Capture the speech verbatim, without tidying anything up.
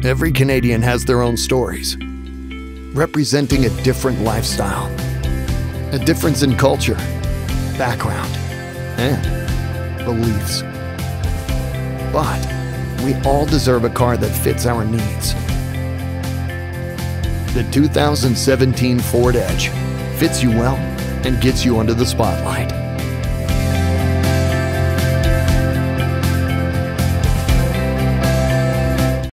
Every Canadian has their own stories, representing a different lifestyle, a difference in culture, background, and beliefs. But we all deserve a car that fits our needs. The two thousand seventeen Ford Edge fits you well and gets you under the spotlight.